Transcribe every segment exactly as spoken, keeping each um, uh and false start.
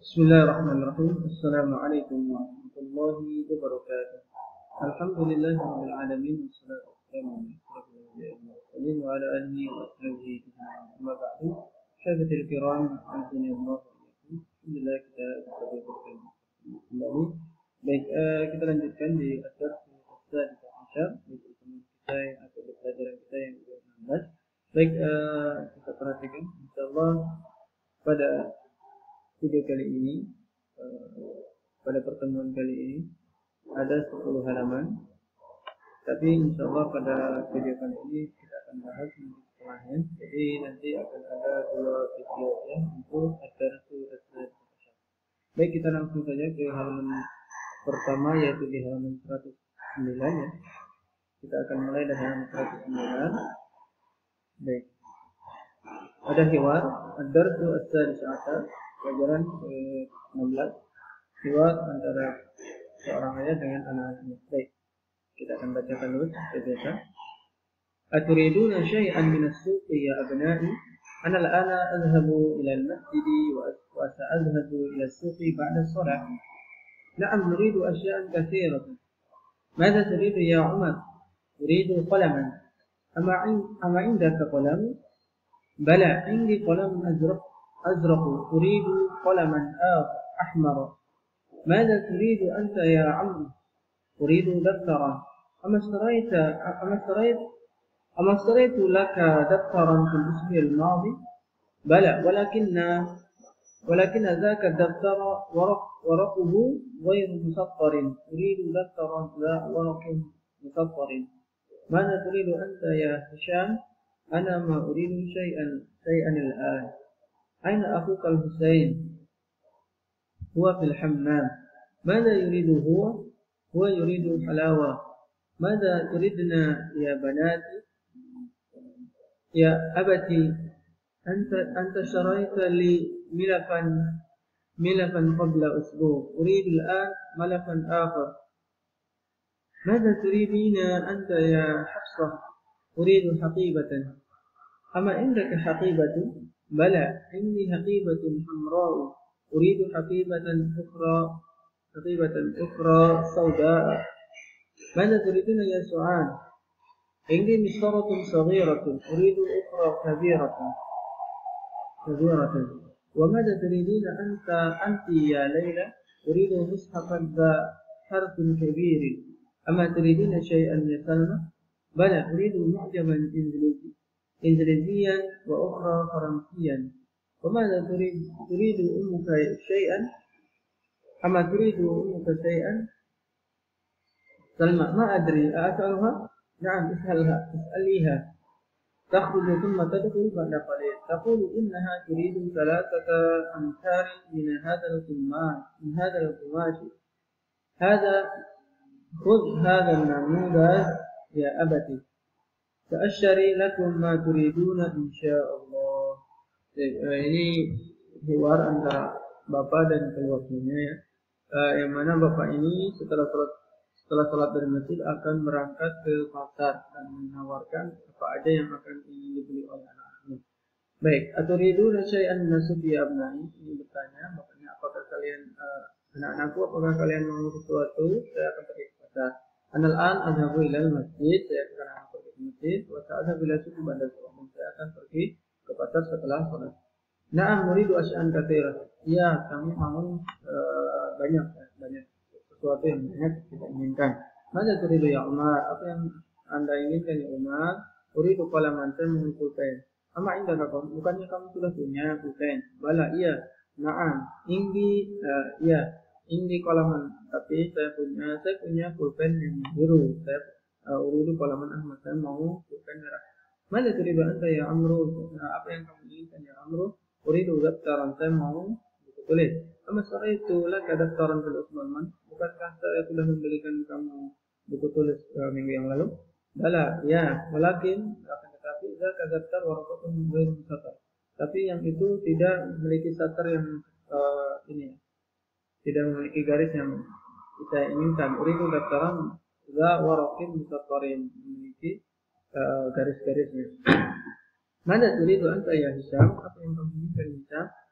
Bismillahirrahmanirrahim. Assalamualaikum warahmatullahi wabarakatuh. Alhamdulillahirabbil alamin wassalatu wassalamu ala wa ala alihi wa sahbihi ajma'in. Amma ba'du. Sahabatul kiram, azanillahu wa iyyakum. Alhamdulillah kita berjumpa kembali. Baik, uh, kita lanjutkan di asar Ustaz Asyar di pertemuan kita atau di pelajaran kita yang ke enam belas. Baik, uh, kita perhatikan insyaallah pada video kali ini, uh, pada pertemuan kali ini ada sepuluh halaman. Tapi insyaallah pada video kali ini kita akan bahas nanti setengahnya. Jadi nanti akan ada dua video ya untuk asar Ustaz. Baik, kita langsung saja ke halaman pertama, yaitu di halaman seratus sembilan ya. Kita akan mulai dari halaman seratus sembilan. Baik. Ada hiwar, ad-darsu as-sadis ashar, pelajaran ke enam belas. Hiwar antara seorang ayah dengan anak-anaknya. Baik. Kita akan bacakan dulu seperti biasa. Aturiduna syai'an min as-suqi ya abna'i? Ana al-ana adhhabu ila al-masjid wa sa'adhhabu ila as-suqi ba'da as-salah. Na'am, nuridu asya'an katsiratan. Madza turidu ya Umar? Uridu qalaman. Ama 'ama 'indaka qalam? Bala 'indi qalam azraq azraq. Uridu qalaman ahmar. Madza turidu anta ya 'Amr? Uridu daftaran. Ama ishtarayta ama ishtarayt ama ishtaraytu laka daftaran fil usbu' al-madi? Bala, walakinna ولكن ذاك الدفتر ورق ورقه غير مسطر. أريد دفترا ذا ورق مسطر. ماذا تريد أنت يا هشام؟ أنا ما أريد شيئا شيئا الآن. أين أخوك الحسين؟ هو في الحمام. ماذا يريد هو؟ هو يريد الحلاوة. ماذا تريدنا يا بناتي؟ يا أبتي أنت أنت اشتريت لي ملفا ملفا قبل أسبوع. أريد الآن ملفا آخر. ماذا تريدين أنت يا حفصة؟ أريد حقيبة. أما عندك حقيبة؟ بلى، عندي حقيبة حمراء. أريد حقيبة أخرى حقيبة أخرى سوداء. ماذا تريدين يا سعاد؟ عندي مسطرة صغيرة. أريد أخرى كبيرة كبيرة. وماذا تريدين أنت أنت يا ليلى؟ أريد مصحفا ذا حرف كبير. أما تريدين شيئا يا سلمى؟ بلى، أريد معجما إنجليزي إنجليزيا وأخرى فرنسيا. وماذا تريد تريد أمك شيئا؟ أما تريد أمك شيئا؟ سلمى: ما أدري، أسألها؟ نعم، اسألها اسأليها. تخرج ثم تدخل بعد قليل. تقول إنها تريد ثلاثة أمتار من هذا القماش من هذا القماش هذا. خذ هذا النموذج يا أبتي، سأشتري لكم ما تريدون إن شاء الله. Ini hiwar antara bapak dan keluarganya ya. Uh, yang mana bapak ini setelah sholat setelah sholat dari masjid akan berangkat ke pasar dan menawarkan apa aja yang akan ingin dibeli oleh anak-anaknya. Baik, aturiduna syai'an min as-suqi ya abnai? Ini bertanya, makanya apakah kalian uh, anak-anakku, apakah kalian mau sesuatu? Saya akan pergi ke pasar. Anal an adhabu ilal masjid, saya akan pergi ke masjid. Wa sa'adhabu ila suqi ba'da salat, saya akan pergi ke pasar setelah salat. Na'am, nuridu asy'an katsirah. Ya, kami mau uh, banyak banyak sesuatu yang banyak kita inginkan. Mada turidu ya Umar? Apa yang Anda inginkan ya Umar? Uridu qalaman, saya mau pulpen. Ama indaka qalam? Bukannya kamu sudah punya pulpen? Bala, iya. Na'am, indi uh, iya, indi qalaman. Tapi saya punya saya punya pulpen yang biru. Saya uh, uridu qalaman ahmad, saya mau pulpen merah. Mada turidu anta ya Amru? Nah, apa yang kamu inginkan ya Amru? Uridu daftaran, saya mau buku tulis. Ama saraitu laka daftaran fil usbu'il. Bukankah saya sudah membelikan kamu buku tulis uh, minggu yang lalu? Bala, ya. Walakin, akan tetapi zaka daftar waraqatun ghairu musatar. Tapi yang itu tidak memiliki satar yang uh, ini, tidak memiliki garis yang kita inginkan. Uridu daftaran za waraqin musatarin, memiliki uh, garis-garisnya. Mana turidu anta ya Hisham? Apa yang kamu inginkan Hisham?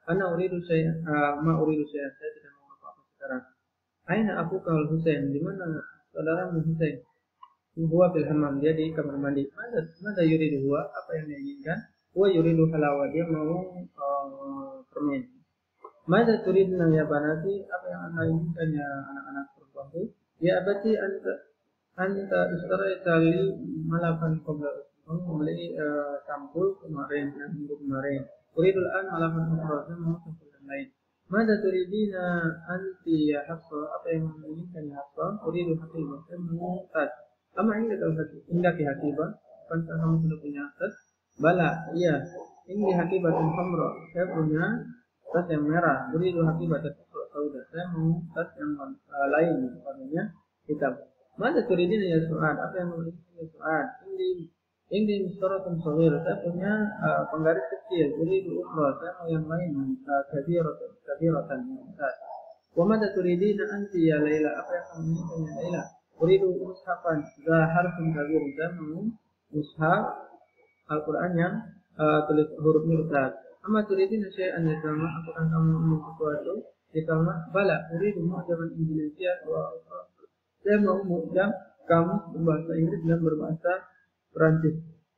Ana uridu syai'an, uh, ma uridu syai'an, saya tidak mau apa-apa sekarang. Aina akuka al-Husain, di mana saudaramu Husain? Huwa fil hammam, dia di kamar mandi. Mada mada yuridu huwa, apa yang dia inginkan? Huwa yuridu halawa, dia mau uh, permen. Mada turidna ya banati, apa yang anda inginkan ya anak-anak perempuanku? Ya abati anta anta istaraita li malakan qabla, kamu membeli uh, sampul kemarin, minggu kemarin. Uridul an malakan ukhra, saya mau sampul yang lain. Mada turidina anti ya Hafsa, apa yang anda inginkan ya Hafsa? Uridu hatibah, saya mau tas. Ama indah kalau indah ki hatibah, apakah kamu sudah punya tas? Bala, iya. Ini hakibatun hamra, saya punya tas yang merah. Uridu hakibatun sauda, saya mau tas yang uh, lain, warnanya hitam. Mada turidina ya Su'ad, apa yang mau inginkan ya Su'ad? Ini ini suratun shaghir, saya punya uh, penggaris kecil. Uridu ukhra, saya mau yang lain, uh, kabiratan, kabiratan yang besar. Wa mada turidina anti ya Laila, apa yang kamu inginkan ya Laila? Uridu mushafan za harfun kabir, saya mau mushaf Al-Quran yang uh, tulis hurufnya besar. Amma turidina syai'an ya Salma, apakah kamu ingin sesuatu ya Salma? Bala, uridu mu'jaman Indonesia wa saya mau mu'jam kamu berbahasa Inggris dan berbahasa Perancis.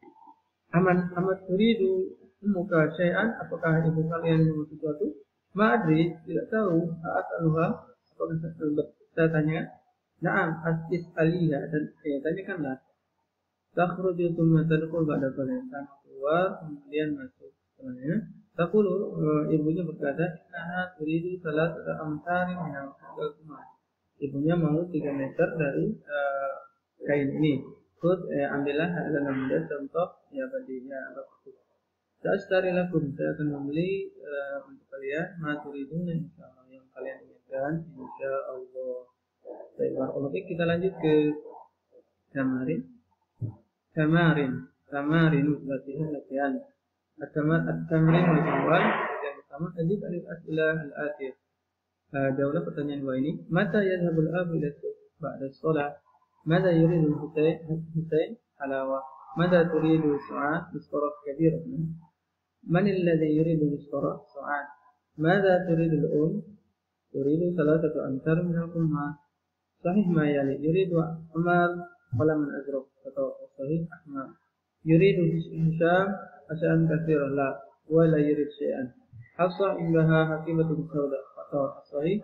Aman amat turidu muka syai'an, apakah ibu kalian mau sesuatu? Ma'adri, tidak tahu. A'asaluha, apakah saya tanya? Na'am, astis aliyah, dan ya, tanyakanlah. Takhruju thumma tadkhul ba'da kalian, sama keluar kemudian masuk setelahnya. Taqulu, uh, ibunya berkata, innaha turidu salasata amsarin minal kumah. Ibunya mau tiga meter dari uh, kain ini. Terus eh, ambillah dalam mudah contoh ya badinya bagus. Saya cari lakum, saya akan membeli uh, untuk kalian maturidun insyaallah yang kalian inginkan insyaallah. Baik, barakallahu fiik. Kita lanjut ke tamarin. Tamarin, tamarin latihan latihan. At-tamar at-tamrin al-awwal, yang pertama ajib al-as'ilah al-atiyah. Uh, jawablah pertanyaan dua ini. Mata yadhhabul abu ila ba'da shalah? Mada yuridu Husain? Husain halawa. Mada turidu Su'ad? Misqarah kabirah. Man alladhi yuridu misqarah? Su'ad. Mada turidu al-um? Turidu salasatu amsar min al-qumah. Sahih ma yali. Yuridu Umar qalaman azraq, atau sahih Ahmad. Yuridu Hisham asya'an katsirah, la wa la yurid syai'an. Hafsah indaha hakimatun sauda, atau sahih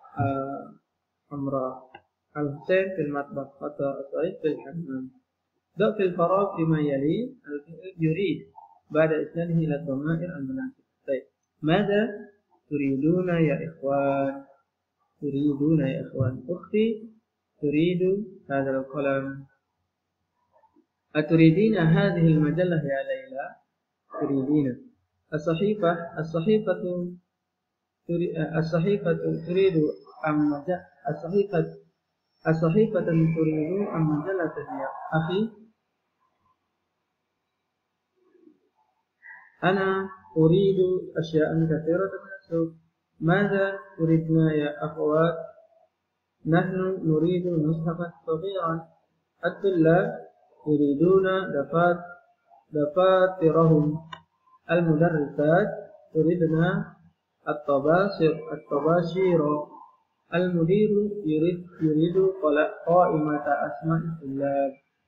Amra. Al-Husain fil matbakh, atau as-sahih fil hammam. Da fil faragh fima yali al-fi'l yurid ba'da isnadihi ila dhamair al-munasib. Baik. Mada turiduna ya ikhwan? Turiduna ya ikhwan. Ukhti turidu hadha al-qalam. Aturidina hadhihi al-majallah ya Laila? Turidina. As-sahifah, as-sahifatu as-sahifatu turidu am majah as-sahifatu as-sahifatan turidu am majalatan ya akhi? Ana uridu asya'an katsiratan min as-suq. Madza turidna ya akhwat? Nahnu nuridu mushafan saghiran. At-tullab yuriduna dafat dafatirahum. Al-mudarrisat turidna at-tabashir at-tabashira. Al-mudiru yurid yuridu qa'imata asma'il tullab.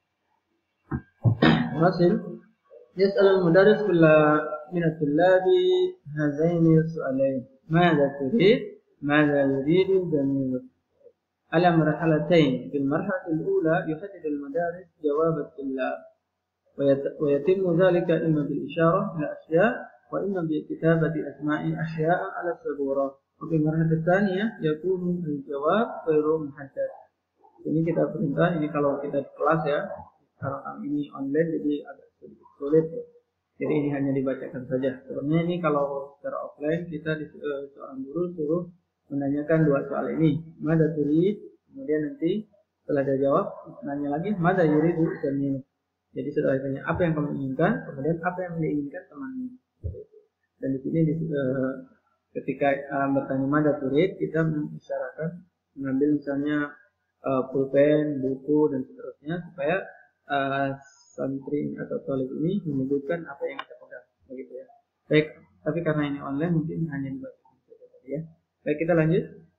Rasul yas'al al-mudarris kulla min at-tullabi hadaini as-su'alain. Madza turid? Madza yuridu al-jamil? Ala marhalatayn. Fil marhalati al-ula yuhaddid al-mudarris jawab at-tullab wa yatimmu dhalika imma bil isyarah ila asya' wa imma bi kitabati asma'i asya'a ala as-sabura. Oke, marhalah tsaniyah yakunu al-jawab ghairu muhaddad. Ini kita perintah, ini kalau kita di kelas ya. Sekarang ini online jadi agak sedikit sulit ya. Jadi ini hanya dibacakan saja. Sebenarnya ini kalau secara offline kita di uh, seorang guru suruh menanyakan dua soal ini. Mada turid, kemudian nanti setelah dia jawab nanya lagi mada yuridu dan jadi setelah ditanya apa yang kamu inginkan, kemudian apa yang diinginkan temannya. Dan di sini di, uh, ketika uh, bertanya mada turid, kita mengisyaratkan mengambil misalnya uh, pulpen, buku dan seterusnya supaya uh, santri atau talib ini menyebutkan apa yang kita pegang, begitu ya. Baik, Tapi karena ini online mungkin hanya dibaca ya. Baik, kita lanjut.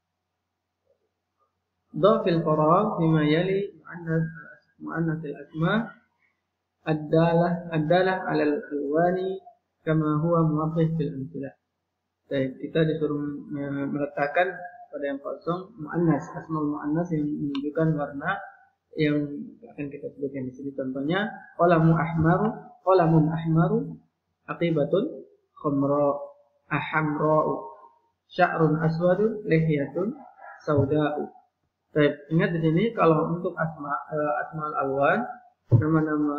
Dhafil faragh bima yali muannas muannas al-asma ad-dalah ad-dalah 'ala al-alwani kama huwa muwaddih fil amthilah. Baik, kita disuruh meletakkan pada yang kosong muannas, asmaul muannas yang menunjukkan warna yang akan kita sebutkan di sini. Contohnya qalamu ahmaru, qalamun ahmaru, aqibatun khamra, ahamra'u, sya'run aswadun, lihyatun sauda'u. Baik, ingat di sini kalau untuk asma uh, asmaul alwan, nama-nama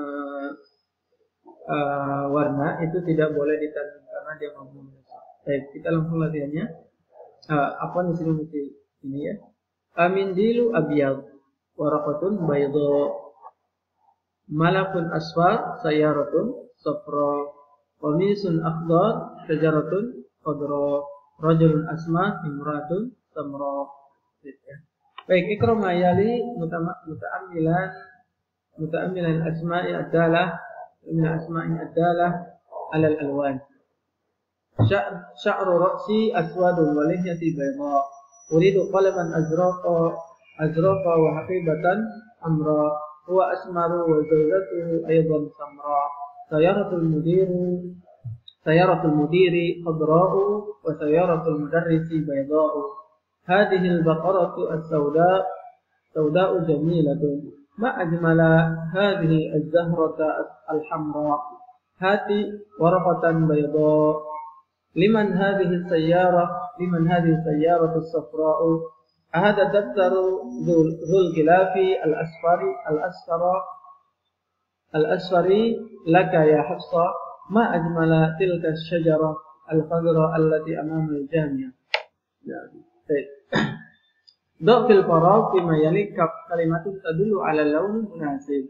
uh, warna itu tidak boleh ditanwin karena dia mafhum. Baik, kita langsung latihannya. Uh, apa di sini mesti ini ya. Amindilu abyad, waraqatun bayda, malakun asfar, sayaratun safra, qamisun akhdar, syajaratun khadra, rajulun asma, imratun samra. Baik, ikra ma yali muta'ammilan muta'ammilan asma'i ad-dalah min asma'i ad-dalah 'ala al-alwan. Sya'ru ra'si aswadun wa lihyati bayda. Uridu qalaman azraqa azraqa wa haqibatan amra. Huwa asmaru wa zawjatuhu aydan samra. Sayaratul mudiru sayaratul mudiri khadra'u wa sayaratul mudarrisi bayda'u. Hadhihi al-baqaratu as-sawda' sawda'u jamilatun. Ma ajmala hadhihi az-zahrata al-hamra. Hati waraqatan bayda. Liman hadhihi as-sayyara liman hadhihi as-sayyaratu as-safra'u. Ahada daftaru dhul khilafi al-asfari al-asfara al-asfari laka ya Hafsa. Ma ajmala tilka ash-shajara al-khadra allati amama al-jami'a. Baik. Dhafil faragh bima yali kalimatun tadullu 'ala lawn munasib.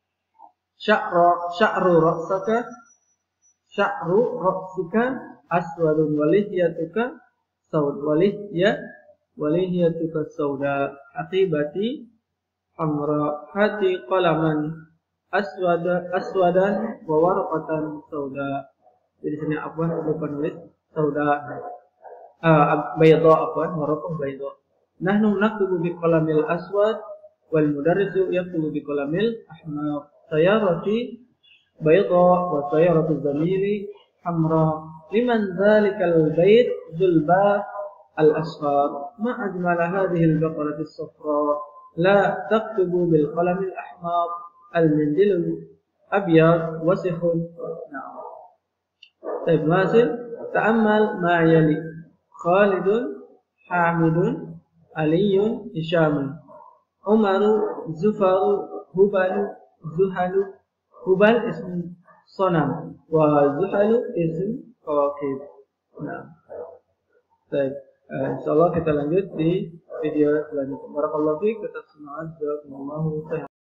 Sya'ra sya'ru ra'saka sya'ru ra'sika aswadun walihyatuka saud walihya walihyatuka sauda. Aqibati amra. Hati qalaman aswada aswadan wa warqatan sauda. Jadi sini apa lupa nulis sauda. Ah, bayda afwan, waraqah bayda. Nahnu naktubu bi qalamil aswad wal mudarrisu yaktubu bi qalamil ahmar. Sayarati bayda wa sayaratu zamili hamra. Liman dhalikal bayt dzul bab al asfar. Ma ajmala hadhihi al baqarati as-safra. La taktubu bil qalamil ahmar. Al mandilul abyad wasikhun. Na'am. Baik, masih ta'ammal ma yali. Khalidun, Hamidun, Aliyun, Hishamun. Umaru, Zufaru, Hubalu, Zuhalu. Hubal ism sonam, wa Zuhalu ism kawakib. Nah, baik. Uh, Insyaallah kita lanjut di video selanjutnya. Barakallahu fiik, atas semangat, jazakumullahu khairan.